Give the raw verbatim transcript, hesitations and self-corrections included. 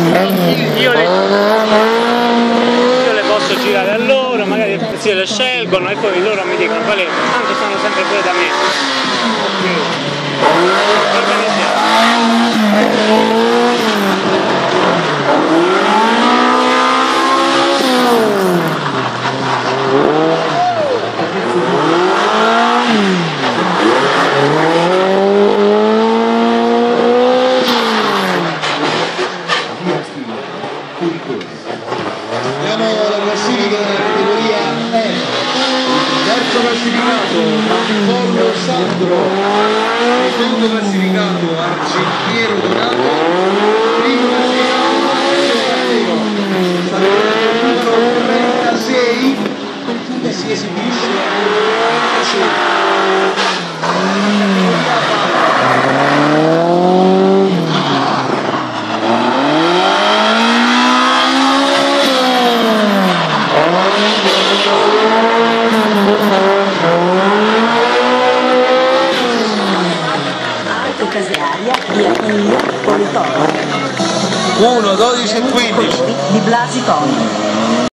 io le, io le posso girare a loro, magari se le scelgono e poi loro mi dicono quale, tanto stanno sempre pure da me. Abbiamo la classifica della categoria F, terzo classificato Pollo Sandro, secondo classificato Argentiero Donato, primo classificato Matteo, numero trentasei che si esibisce al trentasei. Alto Casearia, via Emilia Politoro. uno, dodici e quindici. Di Blasi Toni.